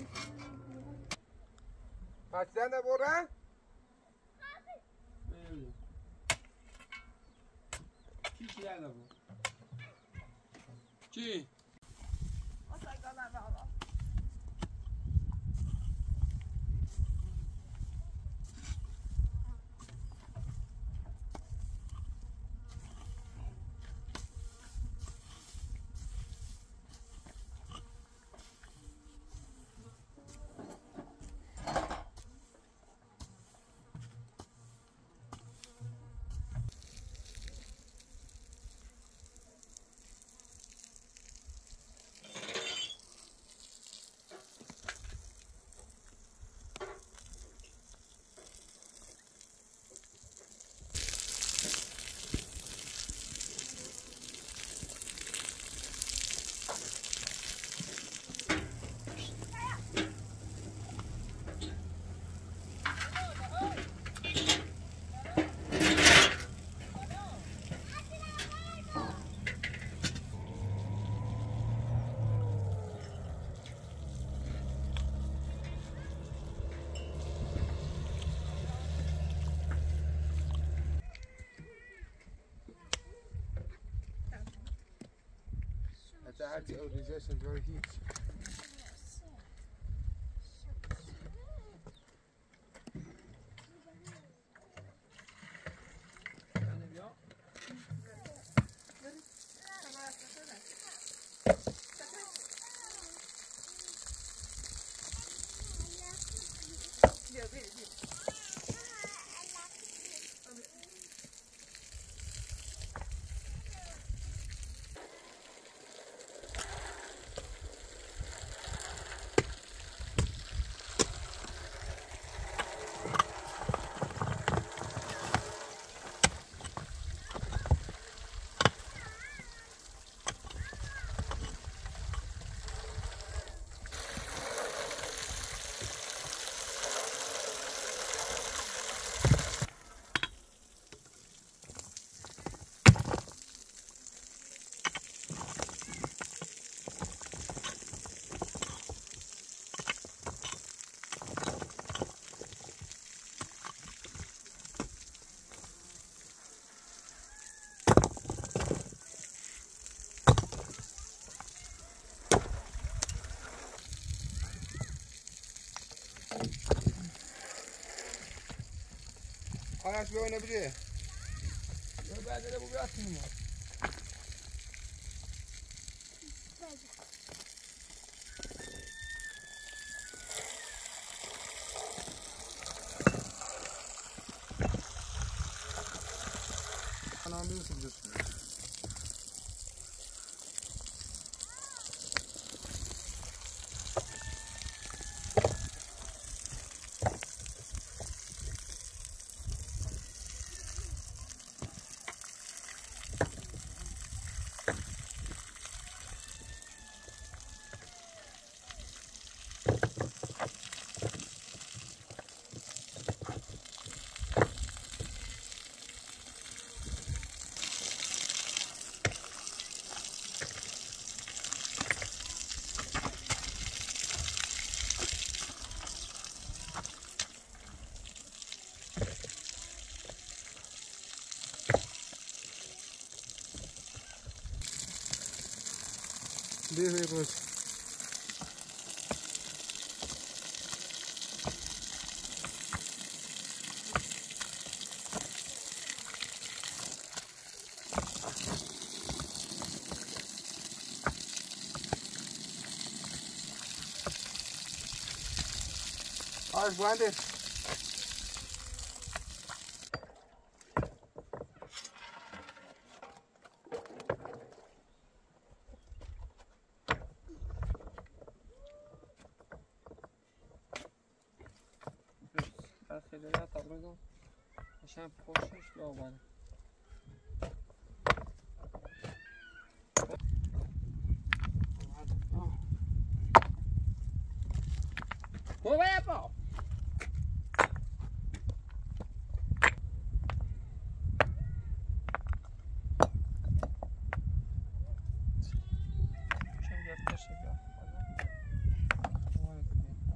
Kaçtan da bora? Ki geldi bu? Ki? هرچی اوریجاش اینجا هیچ خلاص بیا نبریه یا بعد ده بو بیاتیم ما انا میرسم جست دیگه باش آش بلنده خیلی را تقریبا عشان خوشش بیابانه خوبه با شاید گفتش بیا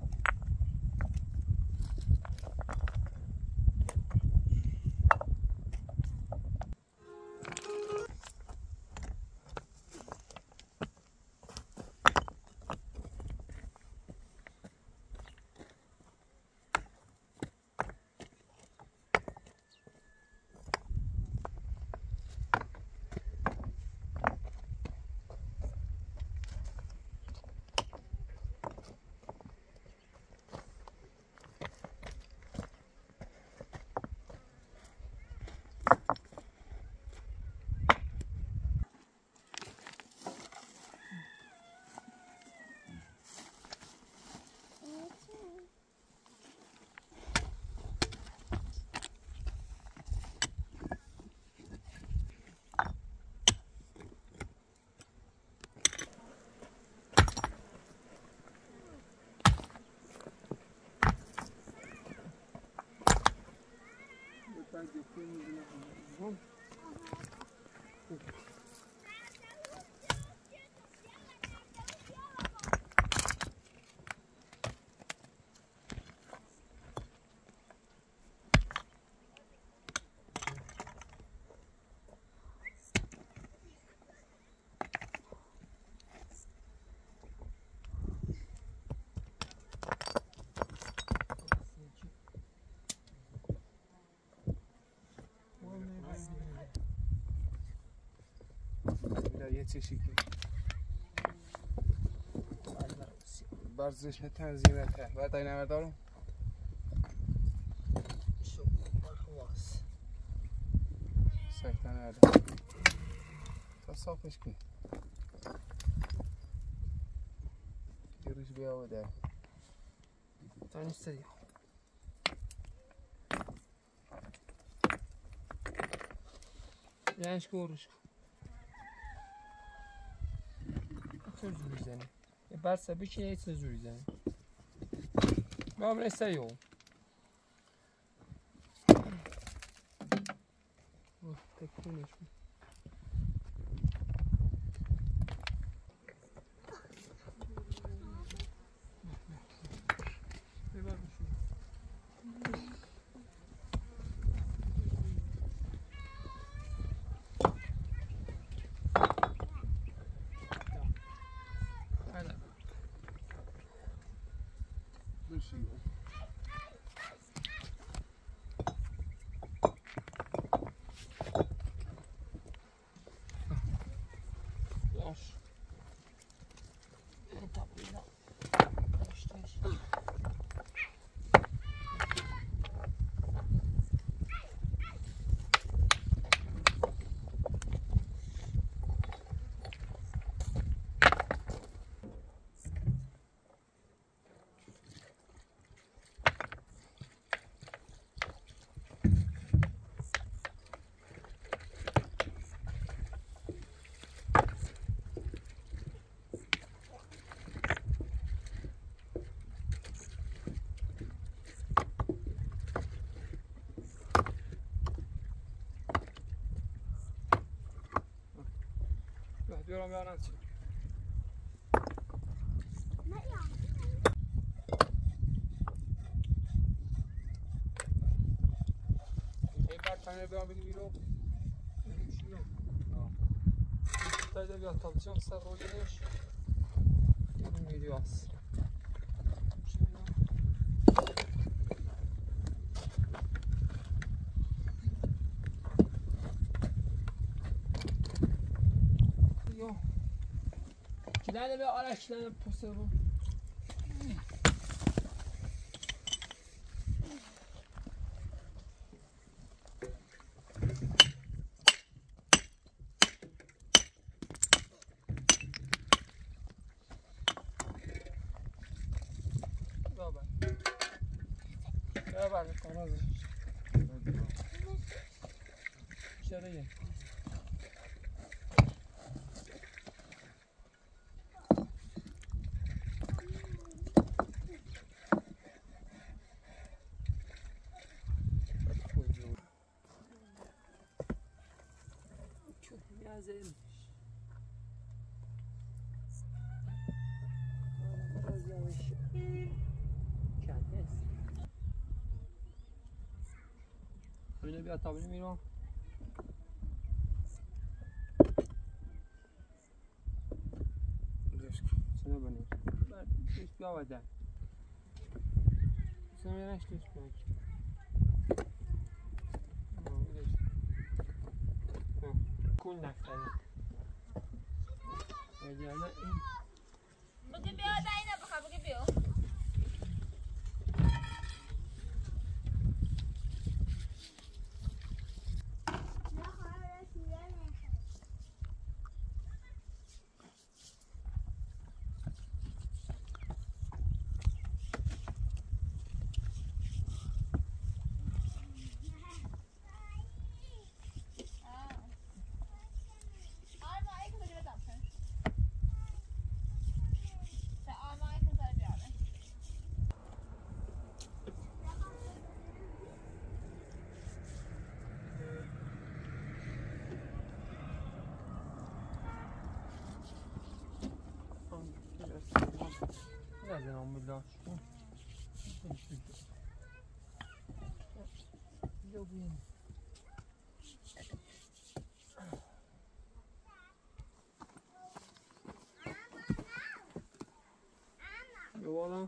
یه چشی که برزش تنظیمته بعد این نمردارم شو برخواست سکتن نرده تا صافش کن یه روش بیا بده تا نیست دیگه یعنیش که روش کن چه جوری زنی یه برسه بشینه یه چه جوری زنی با هم رسته یو تکونش کن ببر بشون بیارم بیارم چی؟ این برکنه بیارم بگی بیرو تایده بیاد تابچه سر رو گیرش این ویدیو هست Kilerde bir araçlarına pusu bu. Dobra. Dobra, konozy. İçeriye. Yazayım. Biraz yavaş. Kendisi. Öyle bir atabilir miyim o? Sana bana. Ben hiç bir havada. Sen beni hiç tutmak. کل نفتره وگرنه این بگی بیا اینه بخواه بگی بیا نام الله Yola.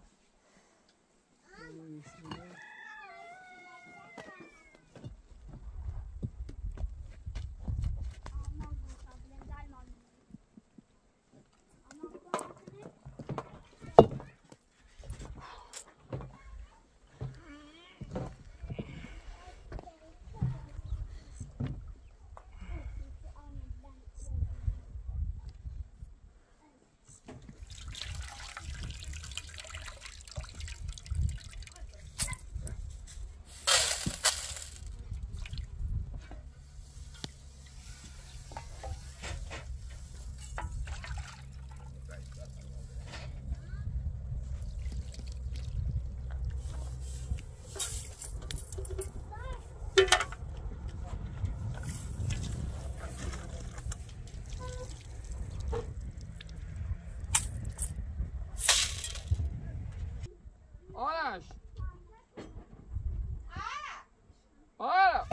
آرش آره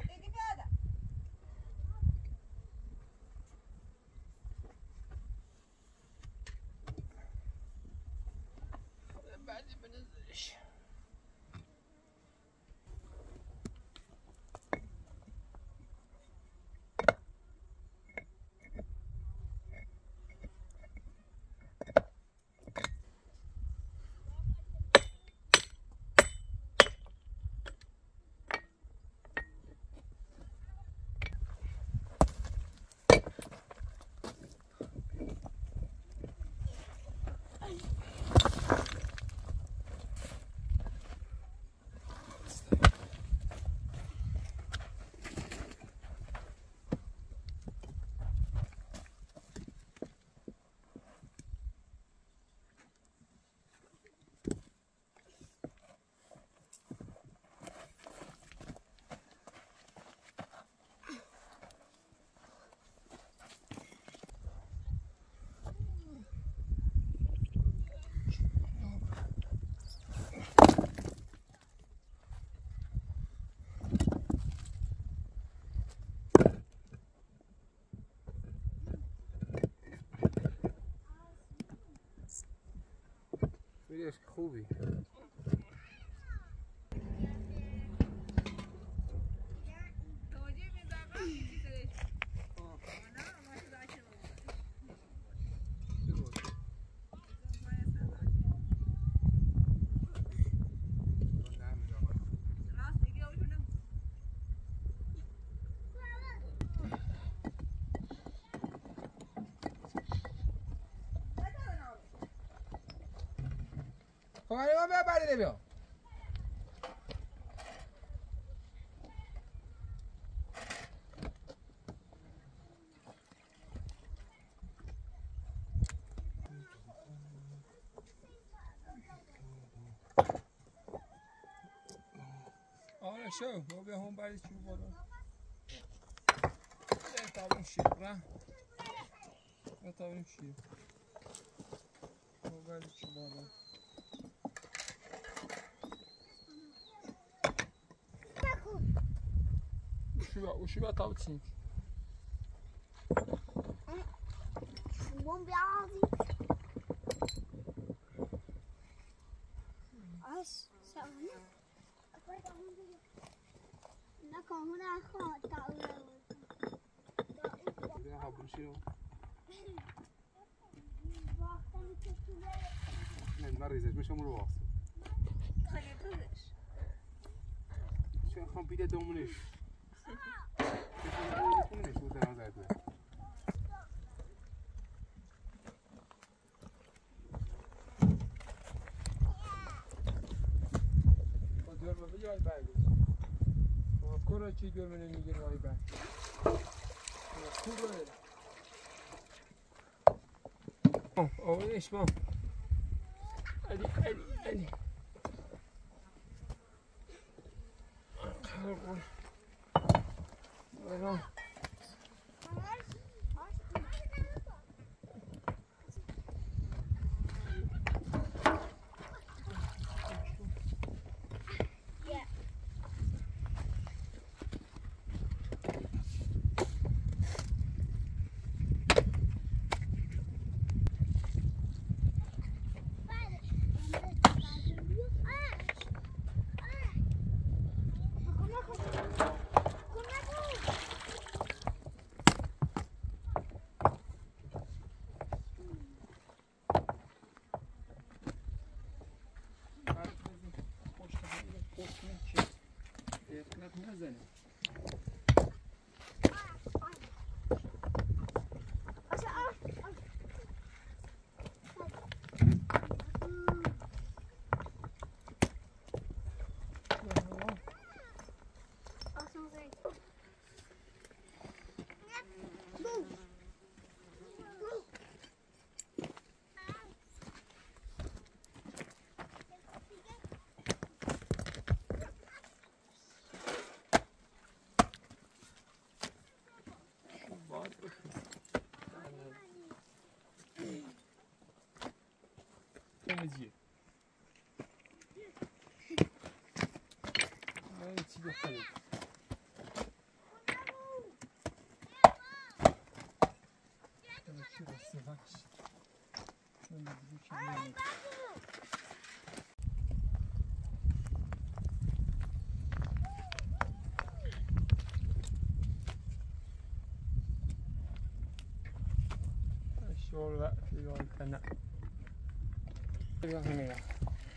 بعدی بنزلش ویدیوش خوبی خب ما بیا بعد بیا آره شو بیا هم بعدی چی بالا تا شیر را تا شیر بعدی چی بالا وشو تا بتسين شو بيعاضي ايش سوينا نكون هنا خاطئ بیا حبوشی رو نه نریزش میشه رو واسه خیلی دوزش چه خام پیده دومونش دومونش بود نازده دور بجای بعد کورا چی دور منو میگیره وای بعد کورا ايش ما ادي temizliyor. Ben içi göstereyim. Şurası bak. Şöyle bir şey. Şurada bir yol kana. Bir yol kana ya.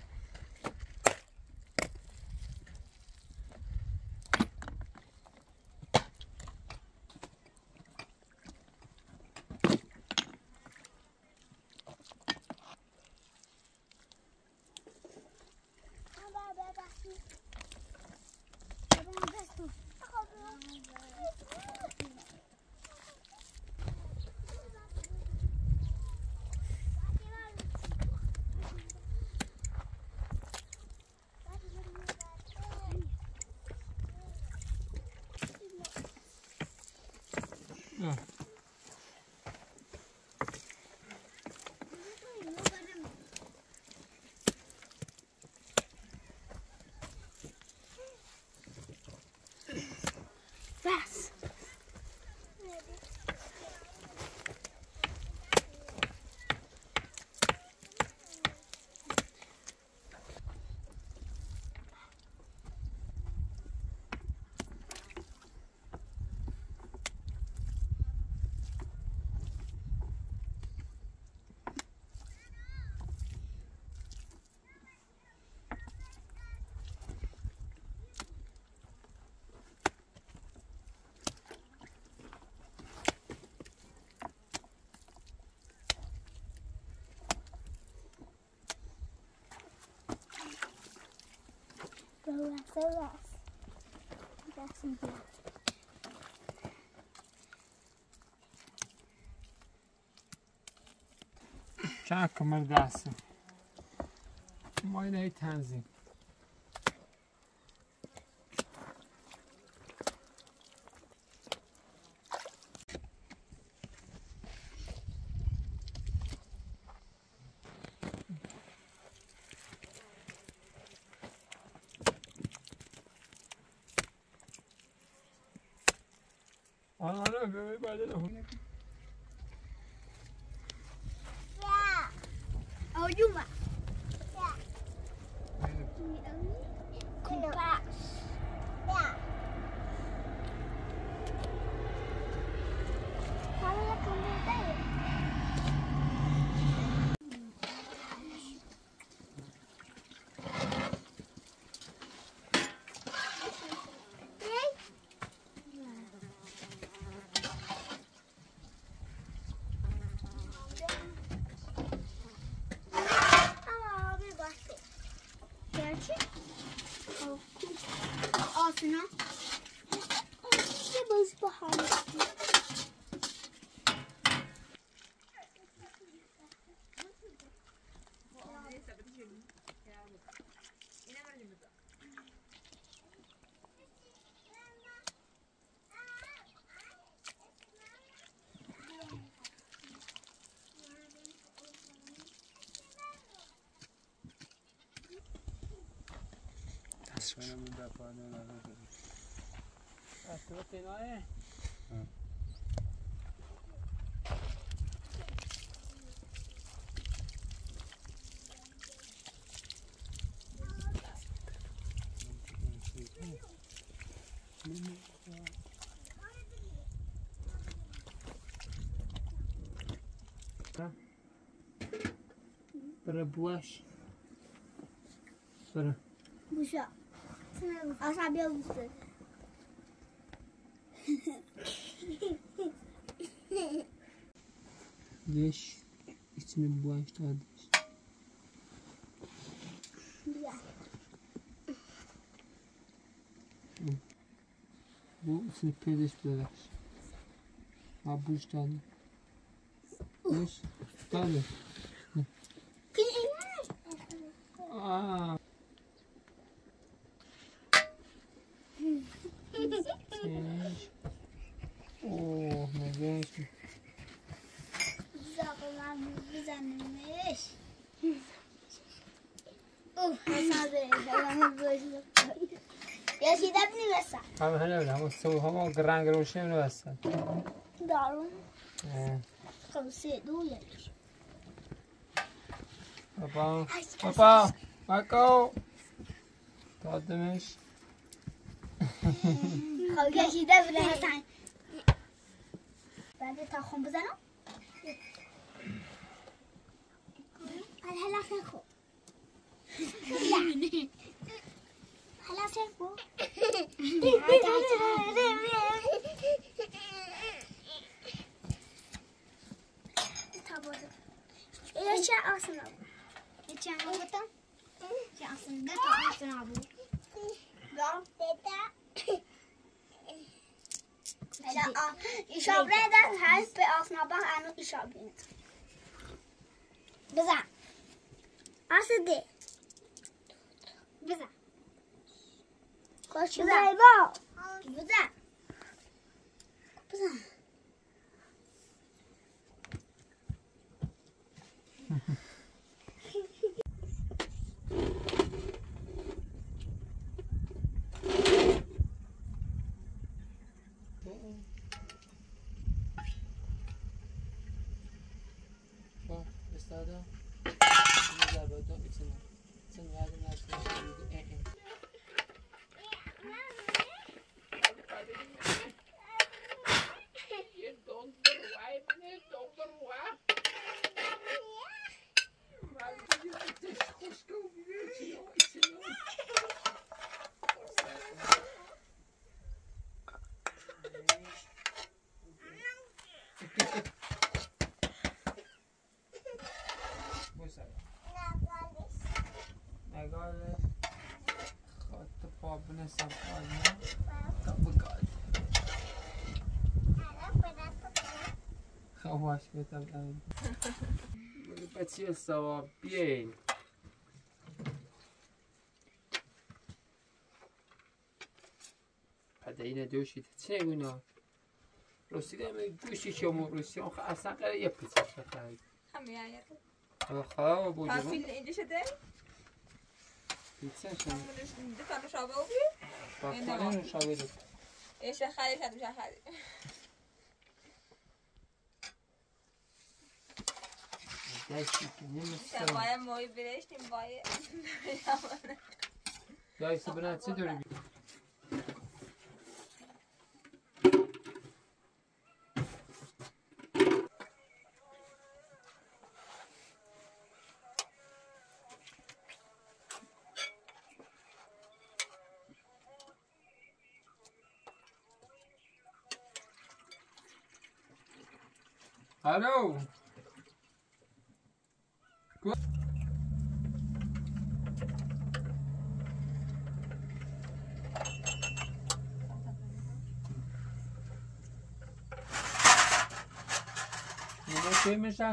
Bas. چند کمر دسته ماینه تنظیم آره ببین بعد نه Oh, you want? Yeah. Compass. Yeah. How do you come in there? Altına. Bir buz bahane. شاید من دفعه نداره. تو تنایه برای بوش برای Buşa. Aşağı bir buşa. leş içine buş dağıdır. Bu içine pedeş böyle. Ha buş dağıdır. Buş dağıdır. Aa. Genç. Oh ne genç. Güzel olan düzenlemiş. یا سیده بنویسم همه هنه همه سو همه رنگ روشن نوستن دارم خب 3 2 1 بابا مکو دادمش خب کشیده بنویسم بعد تاخم بزنم هلا سنخو هلا سنخو یه چه آسنا بود یه چه آسنا بودم چه آسنا تا آسنا بود دام دیتا ایشاب ردن هست به آسنا با انو ایشاب بینید بزن آسده بزن خوش بزن بزن بزن استادا زبادا ایتنا سنواد ناسو خواهش می‌کنم بچه سوا بیاین پدرین دوشید چه گونا رسیده می دوشی شما رسید آخه اصلا قراره یه پیچه بخرید همه آیت آخه بوجه فیل اینجا شده پیچه شما دو تا شابه اوبی با کنه نشابه دو ایش خرید شد میشه خرید داشتی که نمیستم باید موی برشتیم باید دایسته بنا چه دوری بید الو چه میشه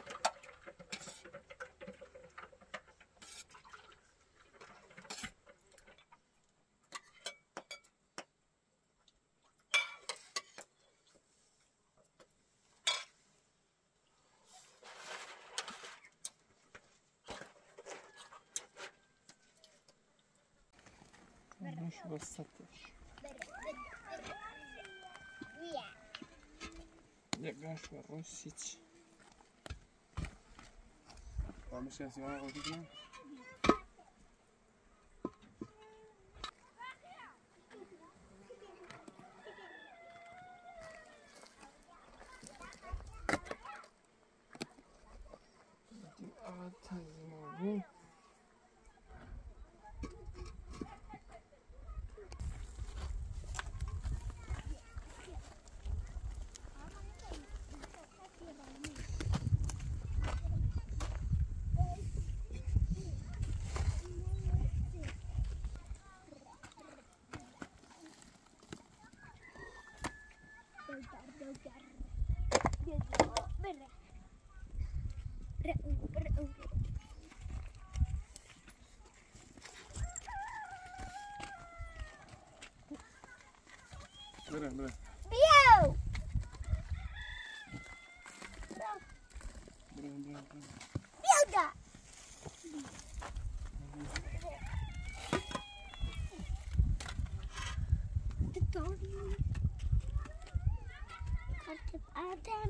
مش وسطش نگاش و روسیچ Vamos a hacer una gotita.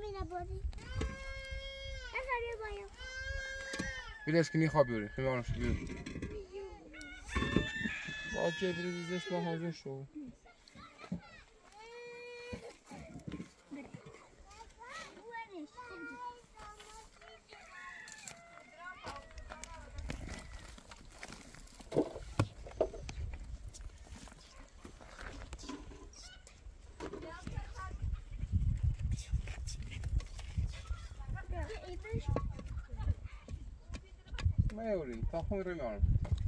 بیلش کنی خواب بیاره خیمانش بیاره با جبریزش با حاضر شو میوری تا خون رو میارم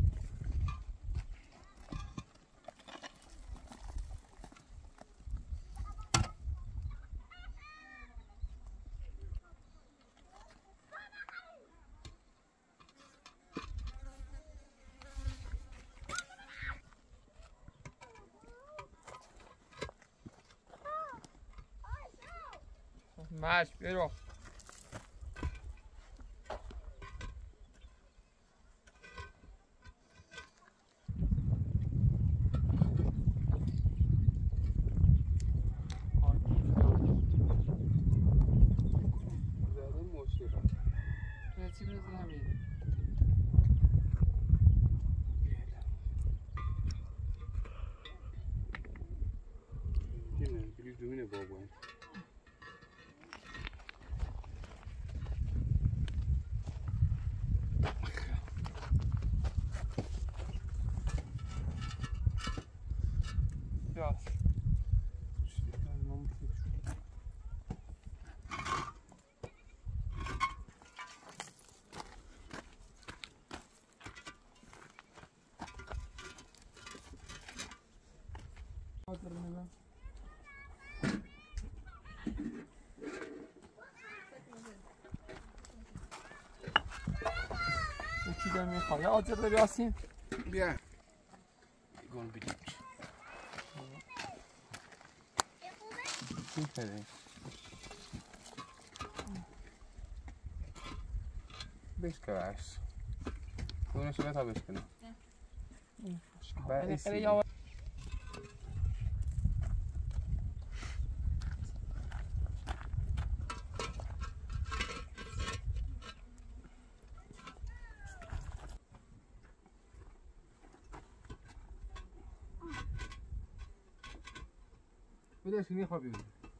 ماش برو چی برسه همین اینه بلیز دومینه بابا Yaz. چی داری میخوای؟ یا آجر داری آسیم؟ بیا گون بیدیم چی خیلی بشکرش خونش رو تا بشکنه خیلی بده شنی خوابی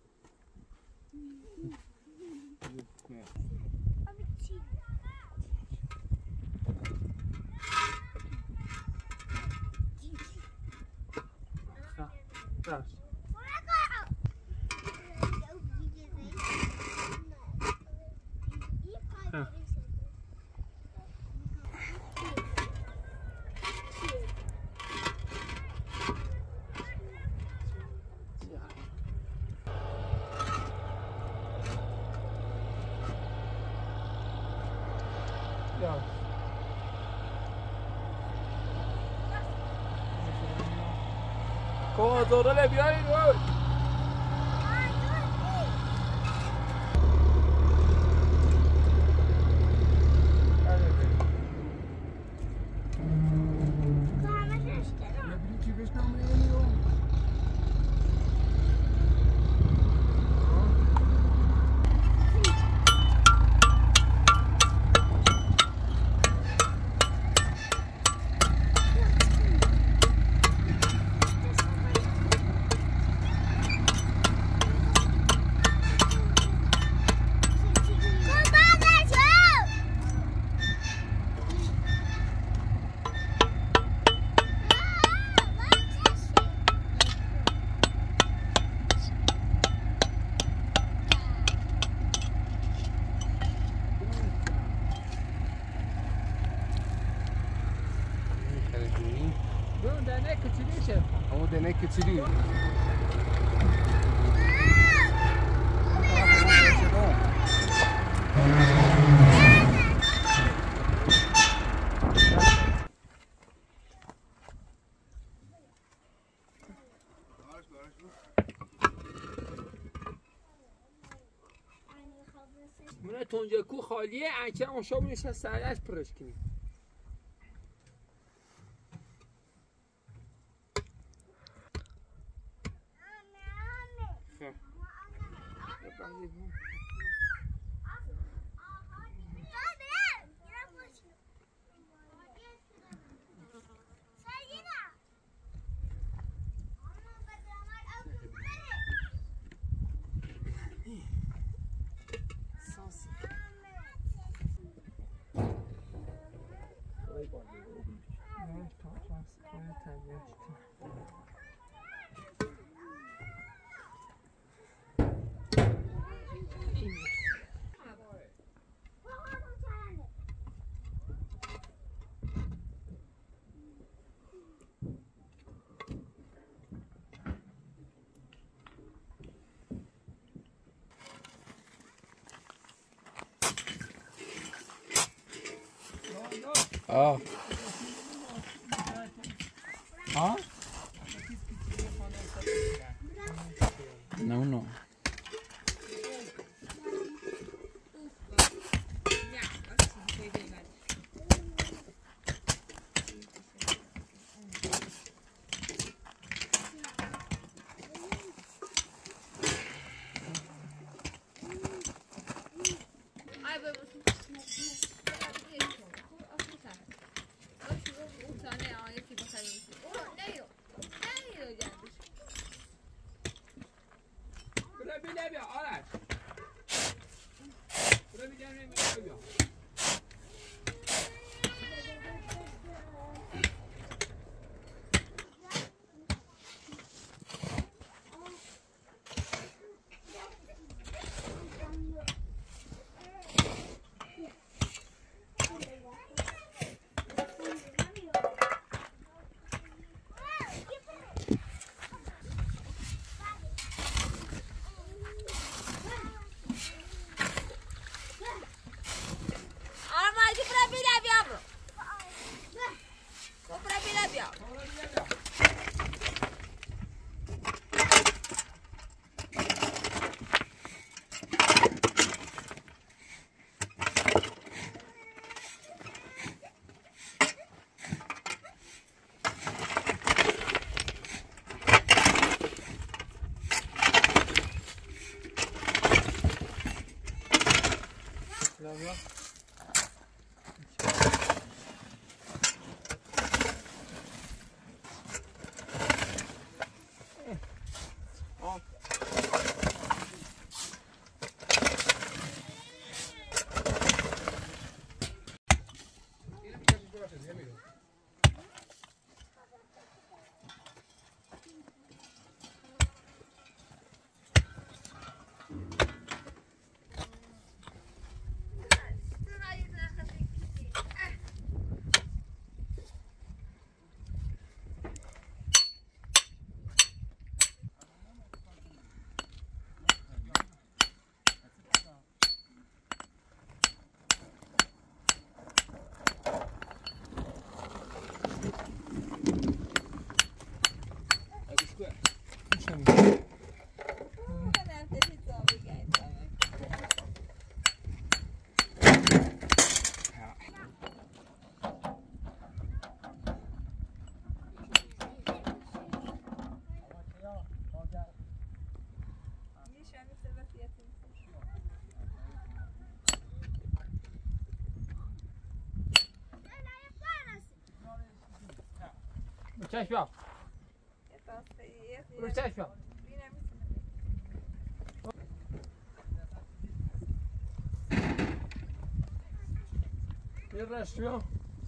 کوزورله بیایید وای دنه کچیلی من تونجه کو خالیه اکر اون شب میشه سرش پرش کنی آه آه نه چشم بیا برو چشم بیا یه رشت بیا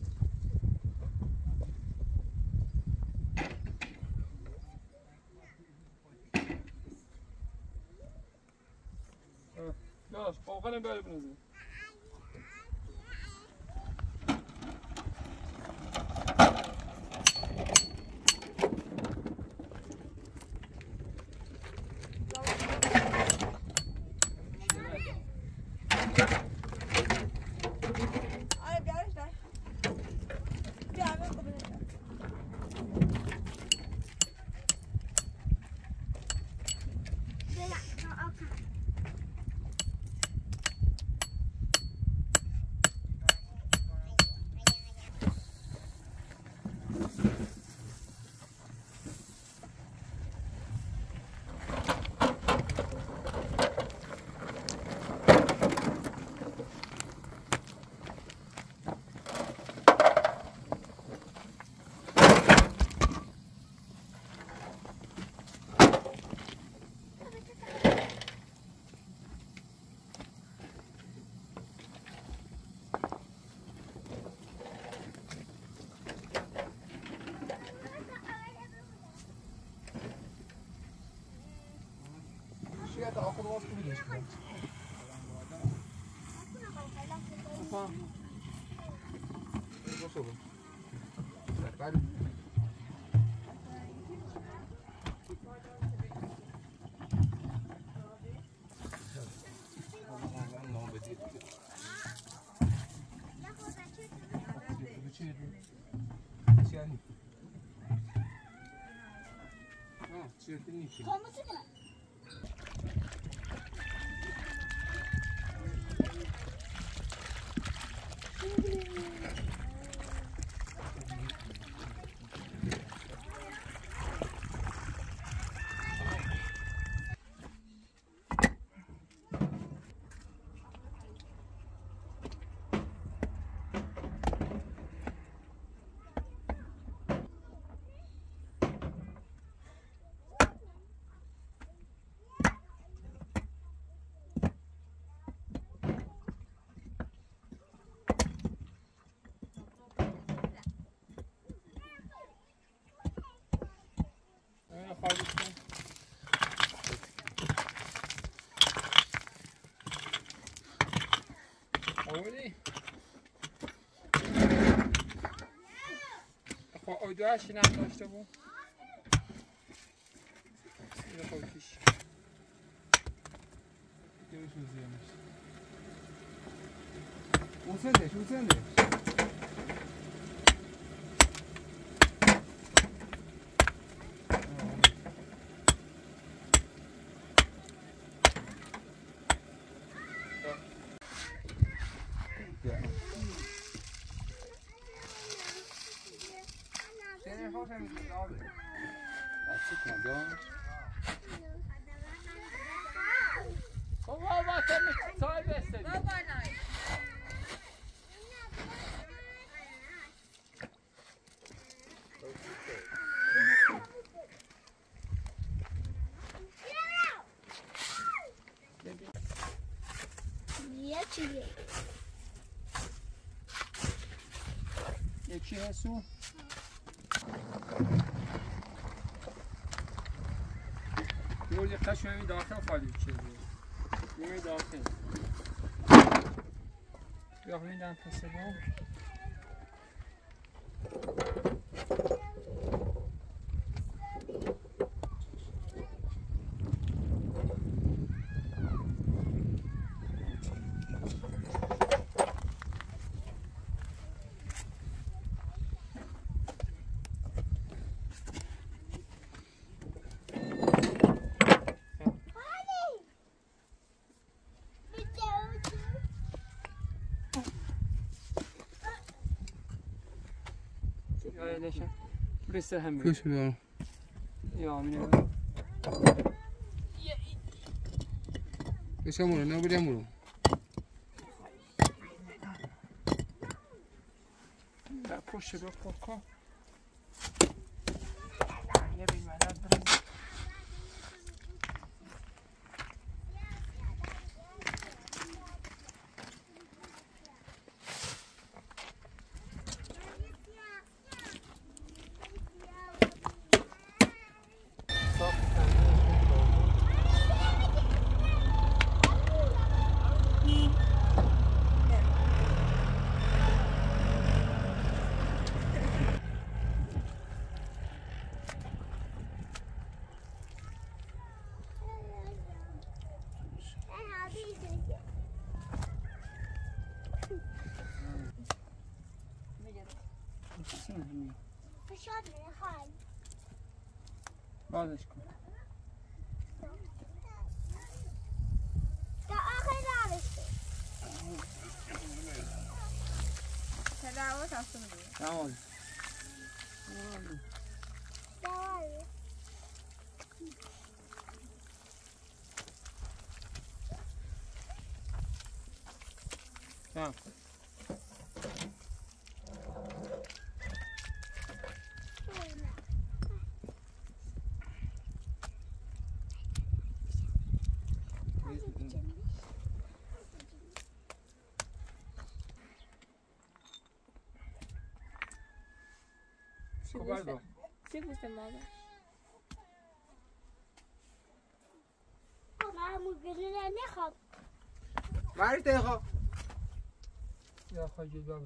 یاش قوقلم بیاری بنزیم تا آخر باز کنیش. باشه بود. بعد آوردی؟ خب اودوهشی نم داشته بود؟ اینو خودکیش اوسندش یکی هستو؟ یه قشنگی داخل خالی چیزی نیمه داخل بیا همین دم پسه با ليش؟ بريس هم. كوش بيا. يا مني. كوش أمور نبي أمور. لا كوش بكوكو. يبي معنا بريس. بازش کن تا آخر نرسه تداوت هستم دیگه تمام دواره تمام Guarda. Sì, questo è modo. ما همونگونه نخواب مری تیخوا یا خواهی بابا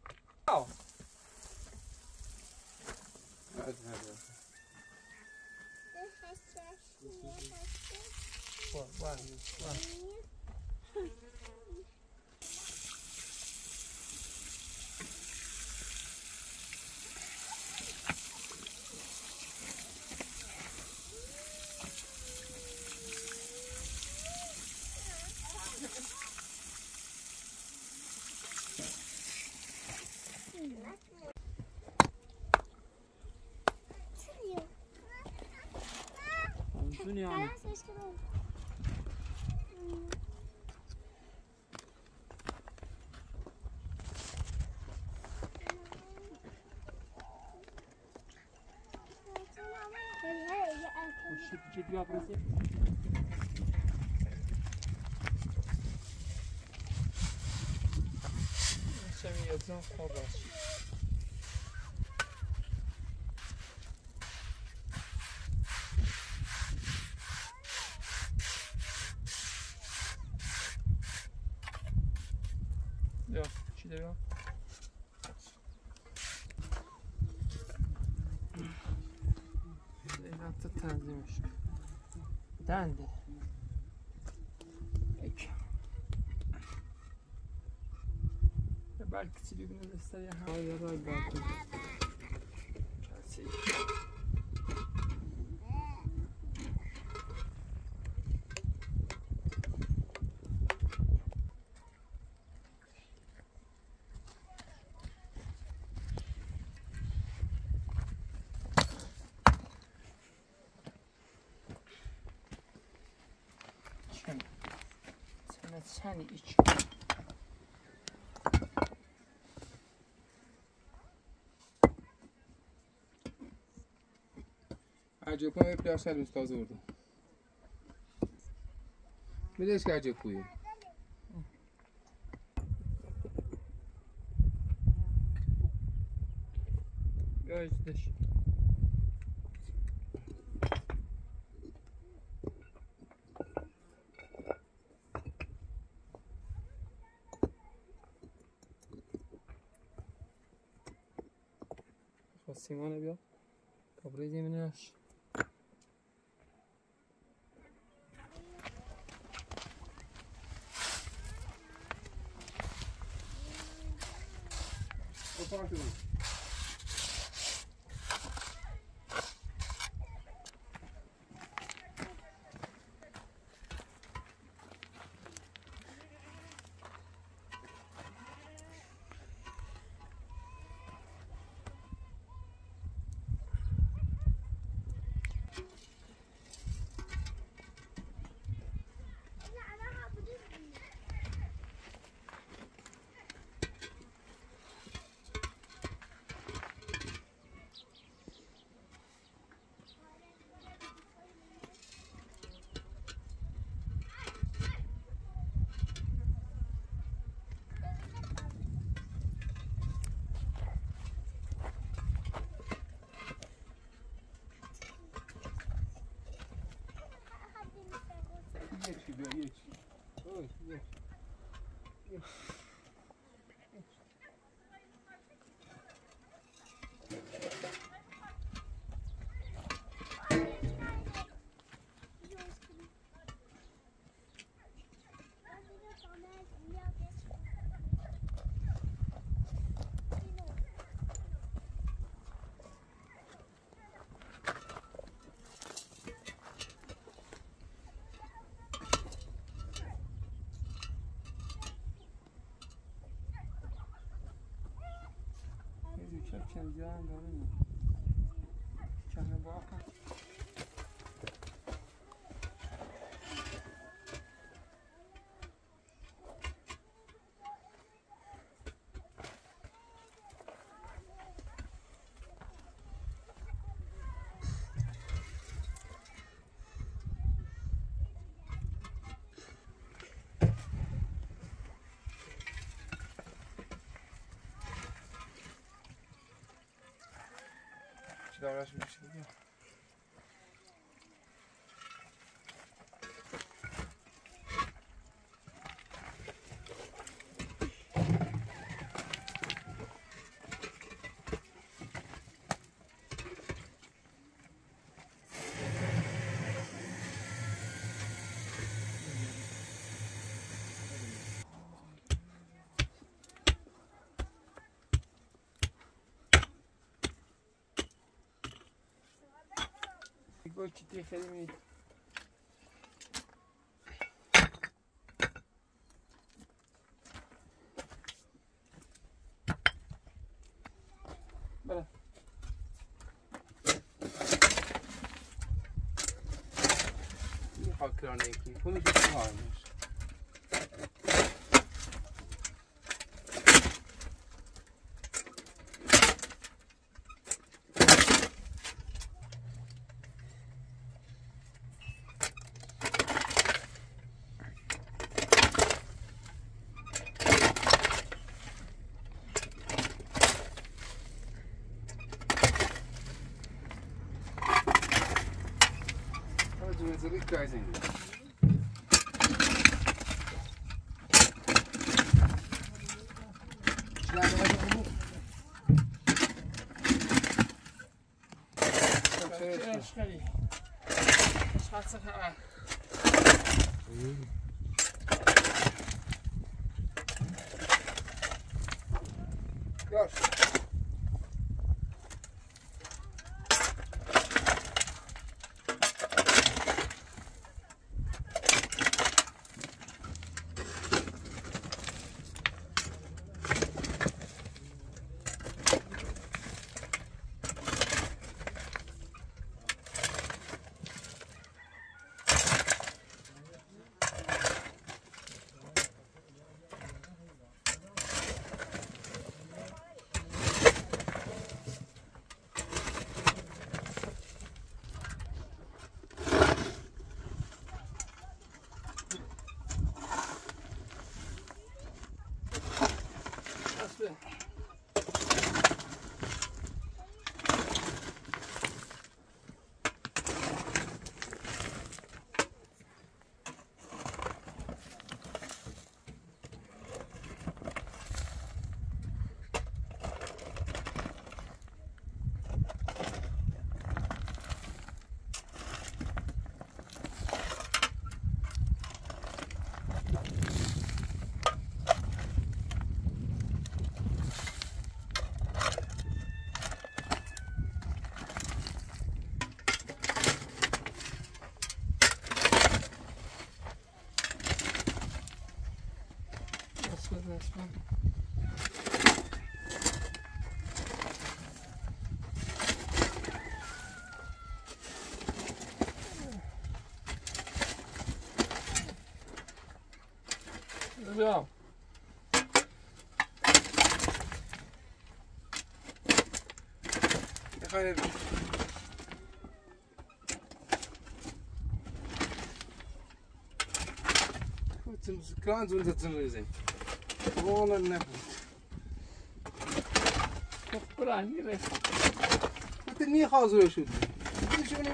جدی آبرسی چمی یزن خواب است یا چی دیگه اینا تا تنظیمش دنده belki çiğ günü gösteriyor. Hayır hayır belki. Çelsi. Sen iç. عجب کنم یه پلاش هر روز تازه بردم میدهش که عجب کویه Gözdeş. Simone bia. Caprese menaş. Kendinden görünüyor. Kendine bakın. دارش میشه دیگه با چی خیلی می بله خاک کرانه یکی کنه چه کار میشه Guys in here. خیلی چه خبر Gosh. بیا خیلی كان زون تتزمزين والله النفس برانی رفت انت ني خازو شو شنو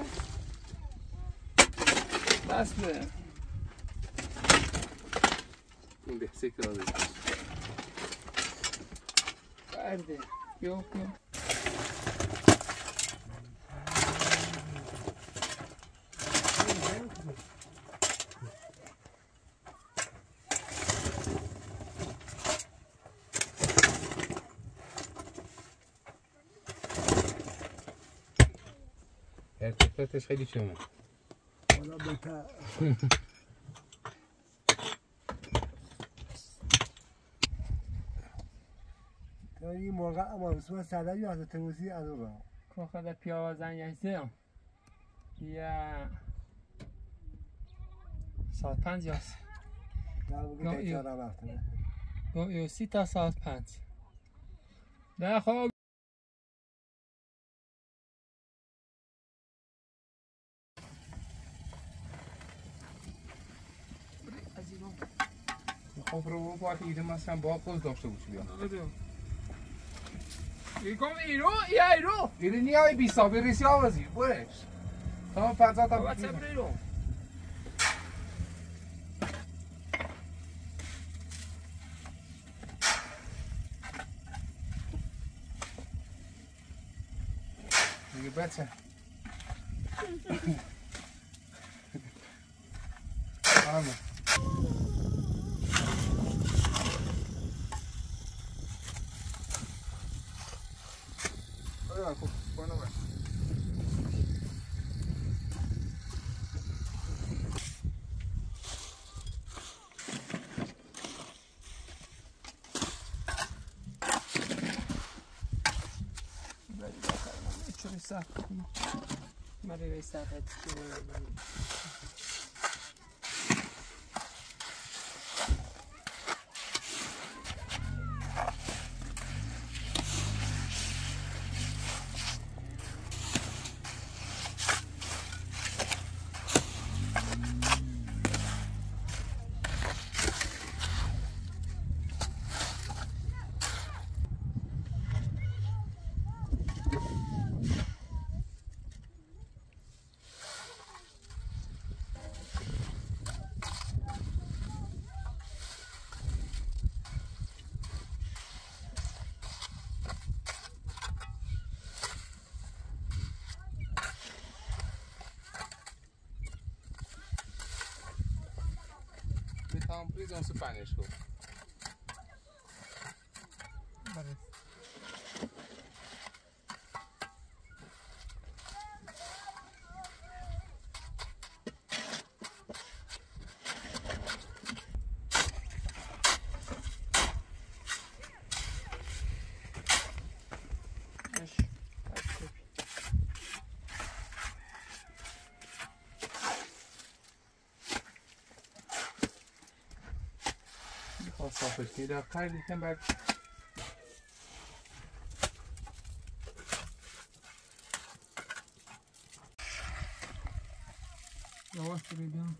بس به این به سکر آده برده بیا بیا ارتفاعش خیلی کمه حالا بهتر این مرغ اما بسیار ساده یا از تنوسی از اون راه که خدا پیازن یزدیم یا ساعت 5 یاست در بگه تیچاره وقته یا 30 تا ساعت 5 نه خب خب رو باید ایده مثلا با خود داشته باشی بیا یکم ایرو یا ایرو ایده نیای بی صابر ریسی آوازی برش تا پنزات هم بابا صبر ایرو دیگه بچه آمه صف من روی صفحه Prisão se paneșco. صافش میده خیلی کم بعد یواش بگم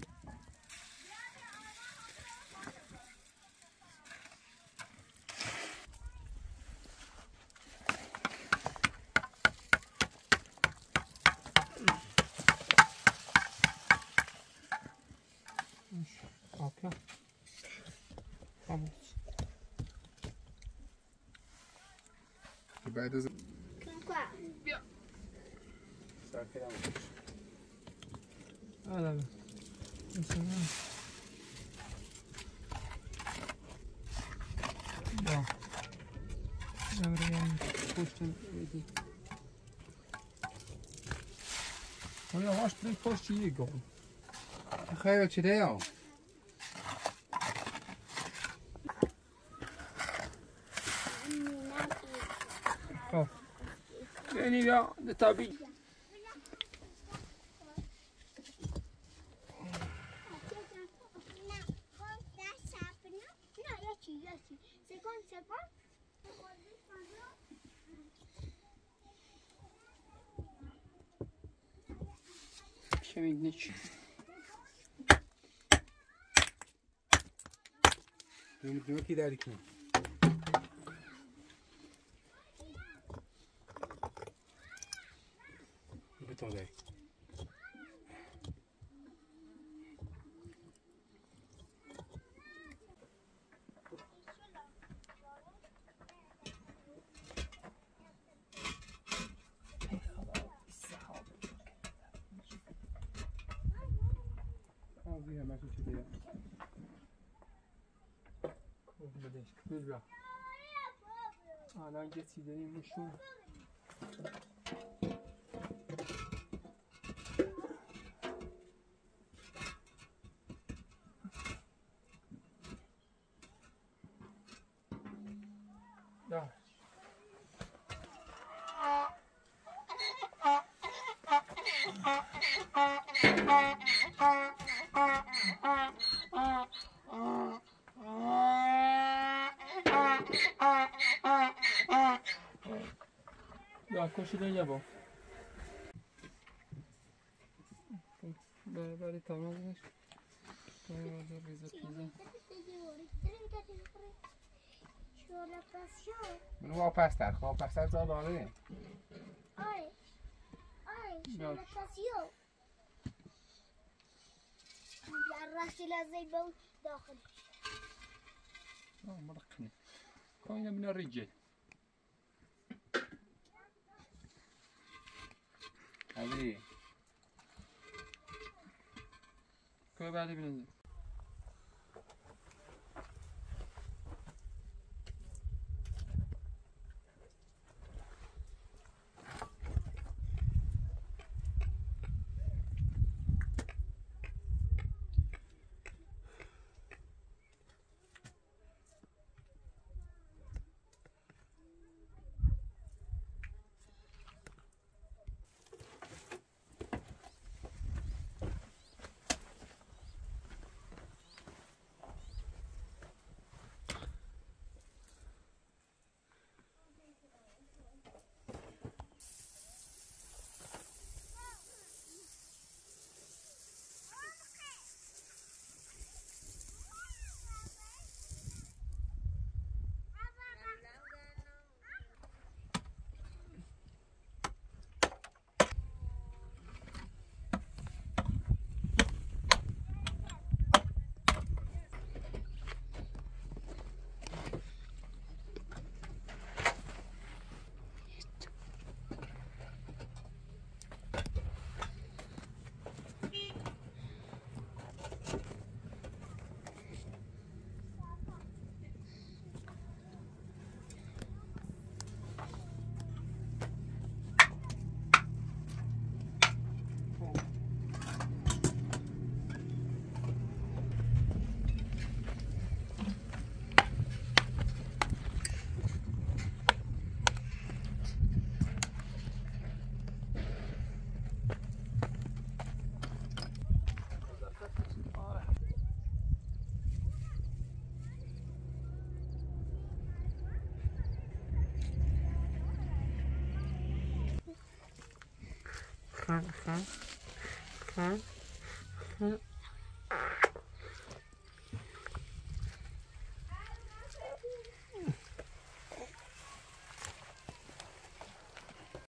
اوکی بعد از بیا ساکت هم آره مثلا بیا نمیرم پشتم بدی آیا واش بری پشت یه گم خیلی چی دیم یعنی بیا دتابی Şemignik. Diyor ki derdik mi? Beton değil. Hemen şu diye. Komple güzel. Ana geçidenmişim. Ya. Ya koşudan yabo. Bari tamamdır. Tamam bize pizza. منو واپستر واپستر جا داره آره شما پاسیو راستی لازم با داخل مرقني كاينه من الرجال هذه كاي بعد بننزل خ خ خ خ